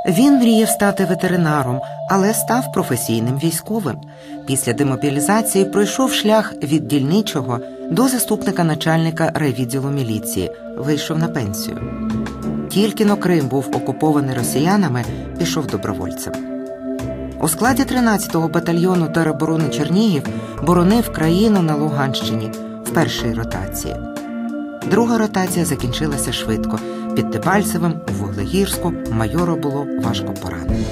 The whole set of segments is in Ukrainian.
Він мріяв стати ветеринаром, але став професійним військовим. Після демобілізації пройшов шлях від дільничого до заступника начальника райвідділу міліції, вийшов на пенсію. Тільки-но Крим був окупований росіянами, пішов добровольцем. У складі 13-го батальйону тероборони Чернігів боронив країну на Луганщині в першій ротації. Друга ротація закінчилася швидко. Під Дебальцевим, у Вуглегірську, майору було важко поранено.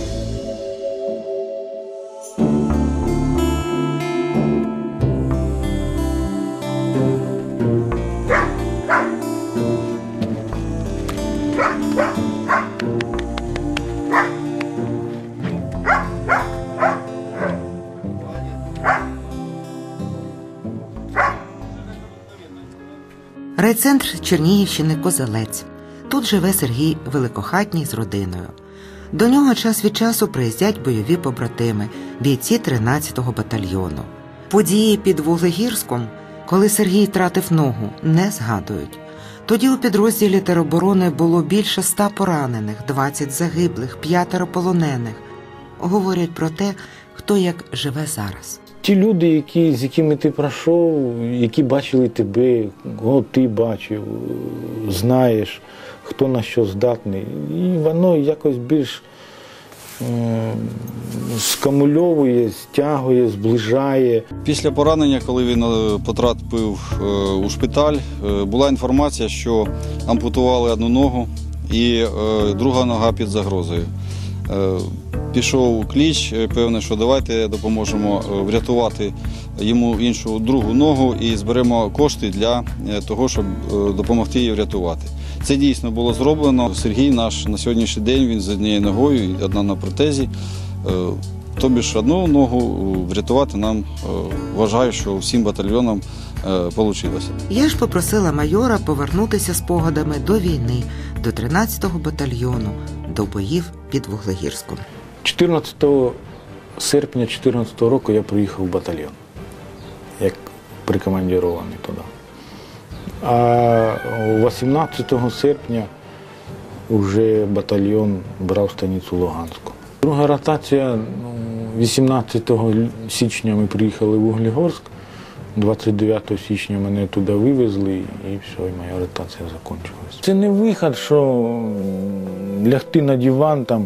Райцентр Чернігівщини Козелець. Тут живе Сергій Великохатній з родиною. До нього час від часу приїздять бойові побратими, бійці 13-го батальйону. Події під Вуглегірськом, коли Сергій втратив ногу, не згадують. Тоді у підрозділі тероборони було більше 100 поранених, 20 загиблих, 5 полонених. Говорять про те, хто як живе зараз. Ті люди, з якими ти пройшов, які бачили тебе, кого ти бачив, знаєш, хто на що здатний. І воно якось більш скамульовує, стягує, зближає. Після поранення, коли він потрапив у шпиталь, була інформація, що ампутували одну ногу і друга нога під загрозою. Пішов кліч, певне, що давайте допоможемо врятувати йому іншу другу ногу і зберемо кошти для того, щоб допомогти їй врятувати. Це дійсно було зроблено. Сергій наш на сьогоднішній день, він з однією ногою, і одна на протезі. Тобі ж одну ногу врятувати нам, вважаю, що всім батальйонам вийшло. Я ж попросила майора повернутися спогадами до війни, до 13-го батальйону, до боїв під Вуглегірськом. 14 серпня 2014 року я приїхав в батальйон, як прикомандирований туди. А 18 серпня вже батальйон брав станицю Луганську. Друга ротація, 18 січня ми приїхали в Вуглегорськ, 29 січня мене туди вивезли і все, і моя ротація закінчилась. Це не вихід, що лягти на диван, там,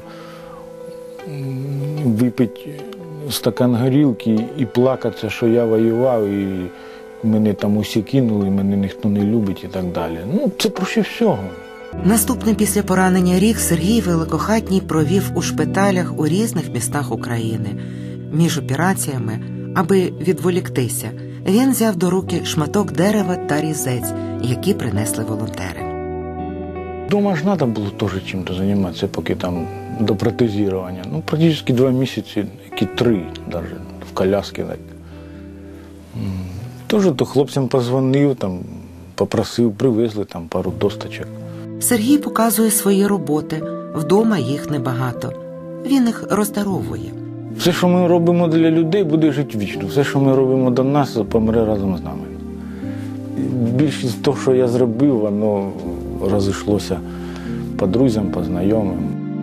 випити стакан горілки і плакатися, що я воював, і мене там усі кинули, мене ніхто не любить і так далі. Це проще всього. Наступний після поранення рік Сергій Великохатній провів у шпиталях у різних містах України. Між операціями, аби відволіктися, він взяв до руки шматок дерева та різець, які принесли волонтери. Дома ж треба було теж чим-то займатися, поки там до протезування. Практично 2 місяці, які 3 навіть, в коляскі. Теж то хлопцям позвонив, там, попросив, привезли там пару досточок. Сергій показує свої роботи. Вдома їх небагато. Він їх роздаровує. Все, що ми робимо для людей, буде жити вічно. Все, що ми робимо до нас, помре разом з нами. Більшість того, що я зробив, воно розійшлося по друзям, по знайомим.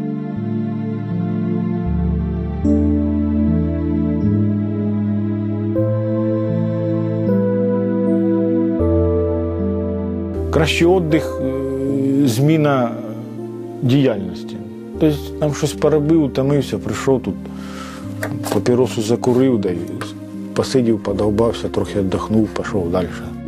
Кращий відпочинок – зміна діяльності. Тобто там щось поробив, утомився, прийшов тут, папіросу закурив, да, посидів, подовбався, трохи віддохнув, пішов далі.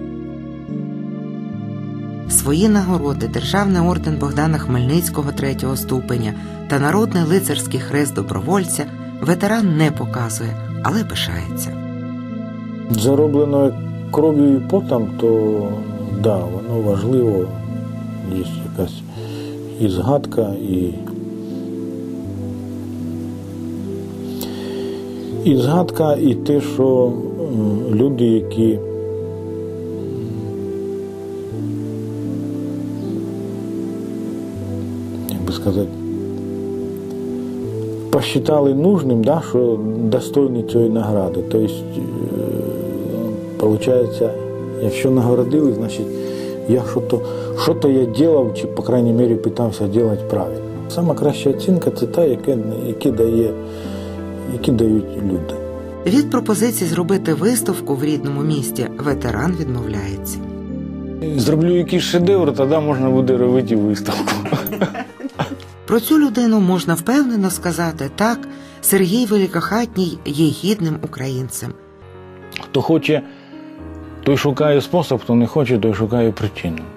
Свої нагороди Державний орден Богдана Хмельницького 3-го ступеня та Народний лицарський хрест добровольця ветеран не показує, але пишається. Зароблено кров'ю і потом, то да, воно важливо, є якась і згадка, і згадка, і те, що люди, які сказати, посчитали нужним, да, що достойні цієї награди. Тобто, виходить, якщо нагородили, значить, я що-то я робив, чи, по крайній мірі, намагався робити правильно. Сама краща оцінка – це та, які дають люди. Від пропозиції зробити виставку в рідному місті ветеран відмовляється. Зроблю якийсь шедевр, тоді можна буде робити виставку. Про цю людину можна впевнено сказати так, Сергій Великохатній є гідним українцем. Хто хоче, той шукає спосіб, хто не хоче, той шукає причину.